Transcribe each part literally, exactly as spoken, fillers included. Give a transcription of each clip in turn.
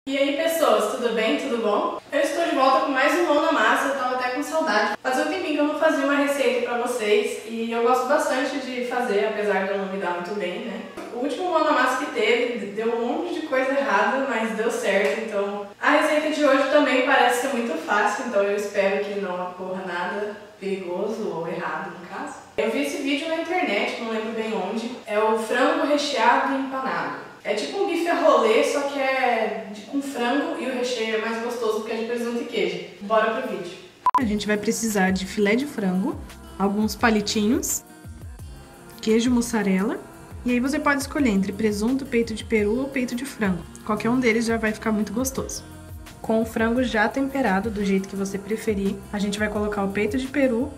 E aí pessoas, tudo bem? Tudo bom? Eu estou de volta com mais um Mão na Massa, eu tava até com saudade. Fazia um tempinho que eu não fazia uma receita pra vocês e eu gosto bastante de fazer, apesar de eu não me dar muito bem, né? O último Mão na Massa que teve deu um monte de coisa errada, mas deu certo, então... A receita de hoje também parece ser muito fácil, então eu espero que não ocorra nada perigoso ou errado no caso. Eu vi esse vídeo na internet, não lembro bem onde, é o frango recheado e empanado. É tipo um bife a rolê, só que é de, com frango e o recheio é mais gostoso porque é de presunto e queijo. Bora pro vídeo. A gente vai precisar de filé de frango, alguns palitinhos, queijo mussarela, e aí você pode escolher entre presunto, peito de peru ou peito de frango. Qualquer um deles já vai ficar muito gostoso. Com o frango já temperado, do jeito que você preferir, a gente vai colocar o peito de peru,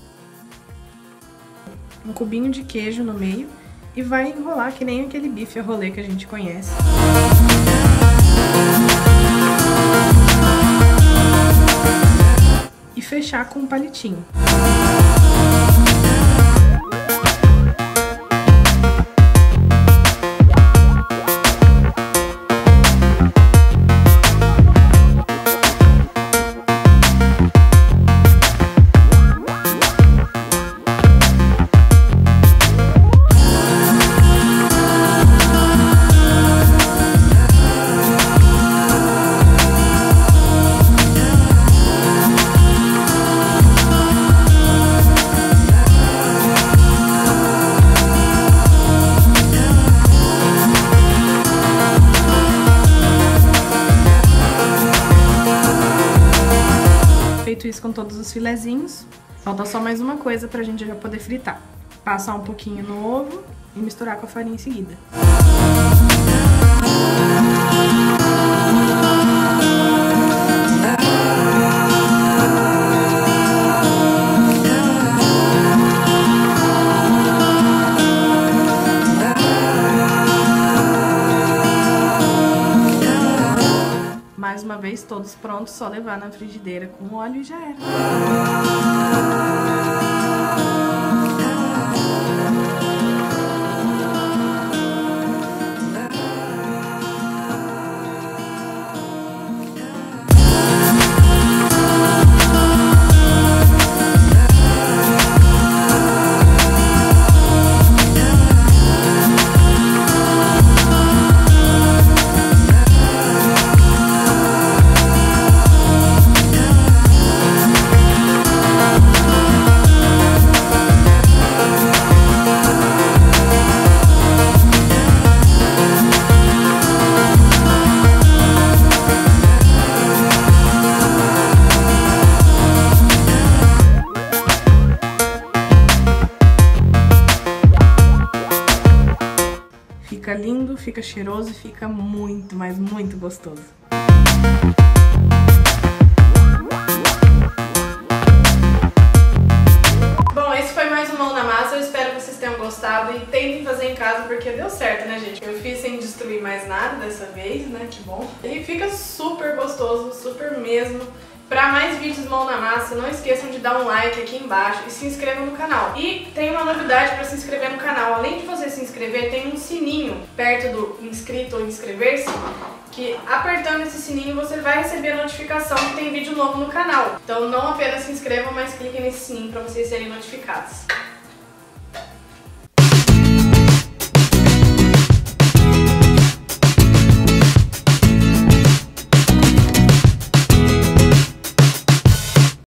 um cubinho de queijo no meio, e vai enrolar que nem aquele bife a rolê que a gente conhece. E fechar com um palitinho. Feito isso com todos os filezinhos, falta só mais uma coisa pra gente já poder fritar. Passar um pouquinho no ovo e misturar com a farinha em seguida. Mais uma vez, todos prontos, só levar na frigideira com óleo e já era. Fica lindo, fica cheiroso e fica muito, mas muito gostoso. Bom, esse foi mais um Mão na Massa, eu espero que vocês tenham gostado e tentem fazer em casa porque deu certo, né, gente? Eu fiz sem destruir mais nada dessa vez, né, que bom. E fica super gostoso, super mesmo. Para mais vídeos Mão na Massa, não esqueçam de dar um like aqui embaixo e se inscrevam no canal. E tem uma novidade para se inscrever no canal. Além de você se inscrever, tem um sininho perto do inscrito ou inscrever-se, que apertando esse sininho você vai receber a notificação que tem vídeo novo no canal. Então não apenas se inscrevam, mas cliquem nesse sininho para vocês serem notificados.